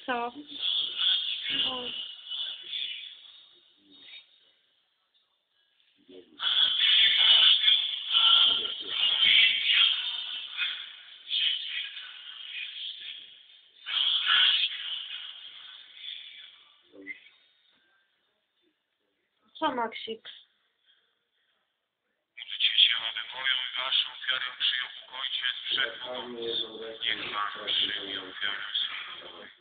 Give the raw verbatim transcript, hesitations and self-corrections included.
Co? O. Co, Maksik? Módlcie się, aby moją i waszą ofiarę przyjął Bóg Ojciec wszechmogący. Niech Pan przyjmie ofiarę swoją.